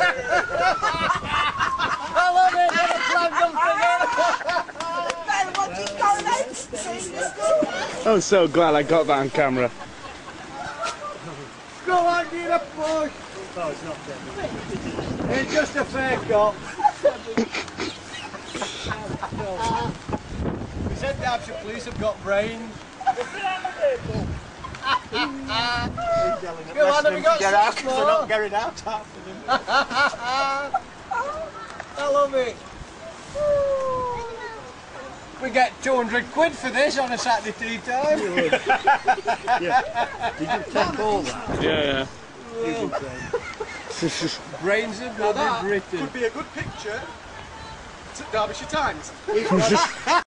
I love it, get a plug together. I'm so glad I got that on camera. Go on, get a push. Oh, it's not dead. It's just a fake up. We said the Hampshire police have got brains. He's yelling at Go on, have we got get out six because they're more? not getting out after them. I love it. We get 200 quid for this on a Saturday tea time. Yeah. Did you take all that? Yeah, You did say. Brains of bloody Britain. Could be a good picture to Derbyshire Times.